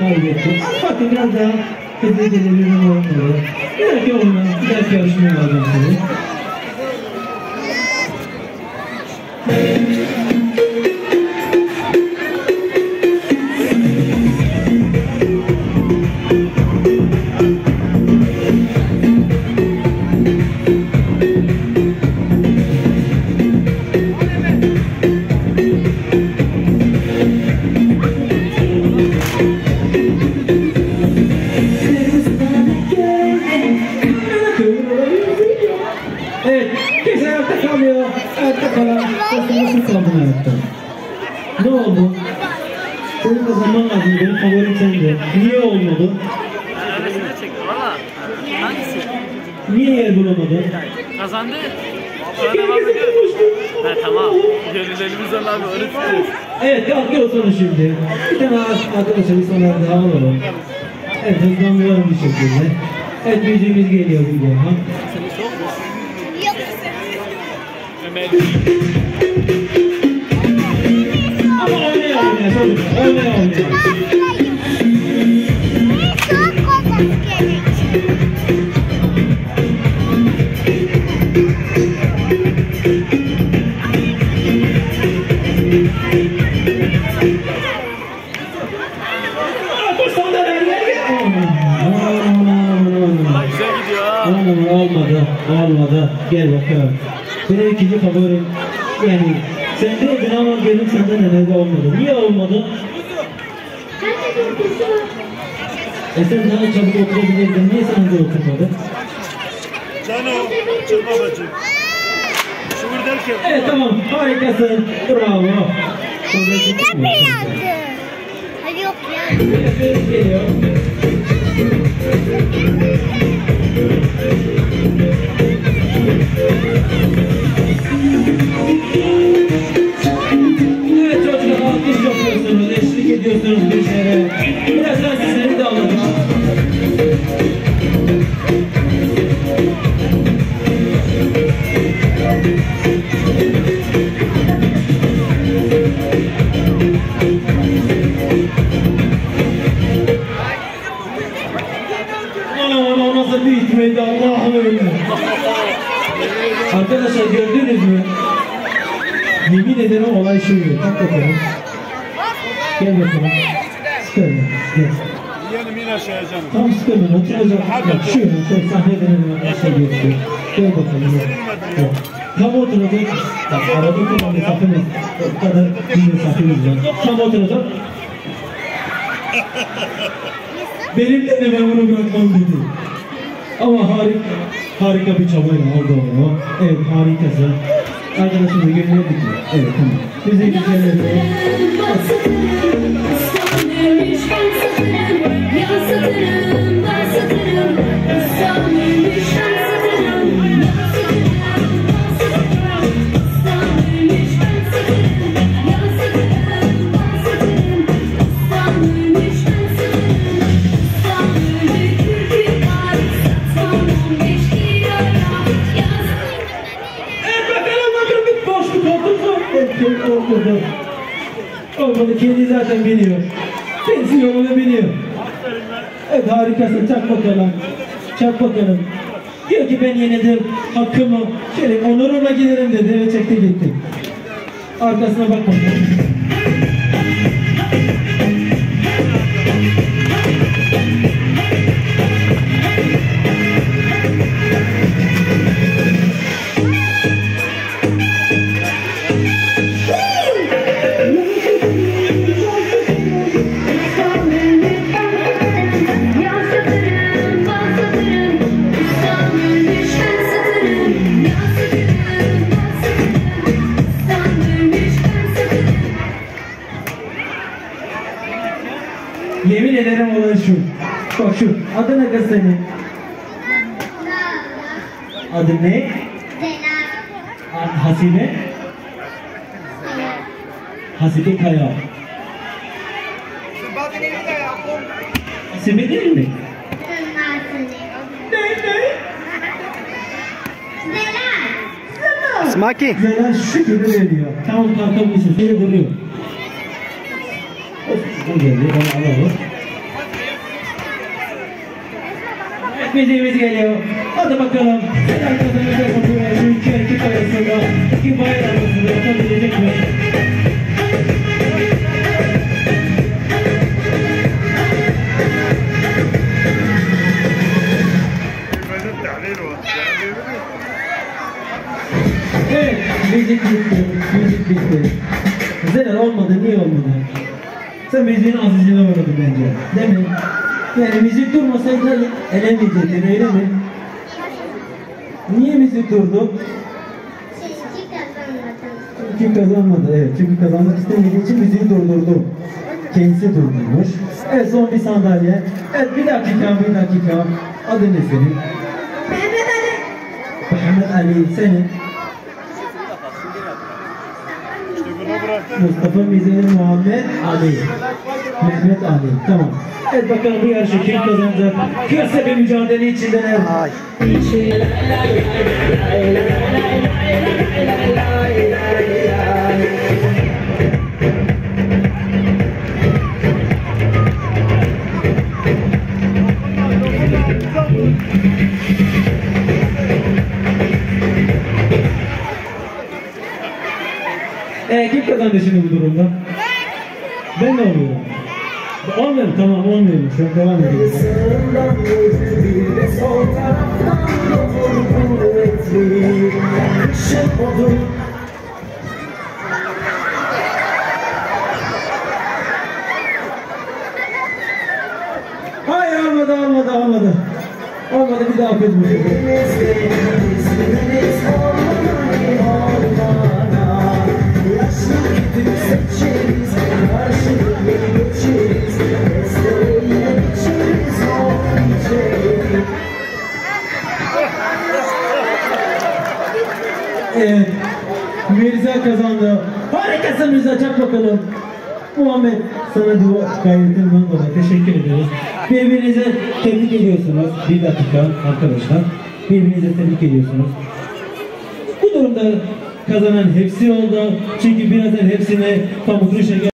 kaybettik. Bakın biraz daha hızlı gelebilirim olmalı. Bir dahaki oyuna, bir dahaki yarışmaya alacağım sizi. Evet, kimse ayakta kalmıyor. Ayakta kalan nasıl kaldın ayakta? Ne oldu? Senin kazanman lazım, benim favorim sende. Niye olmadı? Öylesine çekti valla. Hangisi? Niye yer bulamadın? Kazandı. Sonra devam ediyor. Ha tamam. Gönüllerimiz olan abi öğretmeniz. Evet, kalkıyor sonra şimdi. Bir tane arkadaşlar bir sonra daha alalım. Evet, hızlandıralım bir şekilde. Evet, müziğimiz geliyor bir daha. Seni çok mu? Ömer. Ama oynayalım ya çocuklar, oynayalım ya. Güzel gidiyor ha. Olmadı. Gel bakalım. Benim ikinci favorim. Yani sendeydin ama benim senden de olmadı. Niye olmadı? Sen daha çabuk oturabilirdin. Niye sen de oturmadın? Cano, çık babacığım. Şuur derken. Evet tamam, harikasın. Bravo. Anne mi yandı? Hadi yok ya. Geliyor. Evet çocuklar, alkış yapıyorsunuz, eşlik ediyorsunuz bir şeylere. Birazdan sizleri de alacağım. O nasıl bir itmeydi Allah'ım. Arkadaşlar gördünüz mü? Yemin ederim olay şuydu. Bak bakalım. Gel bakalım. Sıkılma. Gel. Yiyelim in aşağıya canım. Tam sıkılma. Oturacak. Bak şöyle sahneden arkadaşlar geçiyor. Gel bakalım. Gel. Tam oturacak. Bak arada olan mesafemiz. O kadar bir mesafemiz var. Tam oturacak. Benim de ben bunu bırakmam dedi. Ama harika bir çabayla aldı onu. Evet, harikasın. Arkadaşımla gönüllü dikiyor. Evet, tamam. Bize güzelleri. Olmadı, kendi zaten biliyor. Kendisi yolunu biliyor. Evet, harikasın, çak bakalım. Çak bakalım. Diyor ki ben yenildim, hakkımı, onurumla giderim dedi ve çekti gitti. Arkasına bakmadı. Yemin ederim olan şu. Bak şu. Adı ne kız senin? Adı ne? Hasibe? Hasibe Kaya. Hasibe değil mi? Smaki. Zeyla şu şekilde veriyor. Tamam kalkabilirsin. Seni vuruyor. Bu geldi. Onu alalım. Evet müziğimiz geliyor. Hadi bakalım. Sen kazanacak bu yarışı iki erkek arasında. İki bayan arasında yapabilecek mi? Evet, müzik bitti, müzik bitti. Zeynep olmadı, niye olmadı? Sen müziğin azizliğine uğradın bence, değil mi? Yani müzik durmasaydı elemeyecektin, öyle mi? Niye müzik durdu? Çünkü kazanmadı, evet. Çünkü kazanmak istemediği için müziği durdurdu. Kendisi durdurmuş. Evet, son bir sandalye. Evet, bir dakika. Adın ne senin? Mehmet Ali, senin? Mustafa Mizeli Muhammed Ali. Mehmet Ali. Tamam. Evet bakalım bu yarışı kim kazanacak? Kıyasla bir mücadele içindeler. Kim kazandı şimdi bu durumda? Ben ne oluyorum? Olmuyor, tamam olmuyor. Şu an devam edelim. Hayır olmadı. Olmadı bir daha kızmış. Evet, Mirza kazandı. Harikasın Mirza, çak bakalım. Muhammed, sana bu gayretinden dolayı teşekkür ediyoruz. Birbirinize tebrik ediyorsunuz. Bir dakika arkadaşlar. Birbirinize tebrik ediyorsunuz. Bu durumda kazanan hepsi oldu. Çünkü birazdan hepsine pamuklu şeker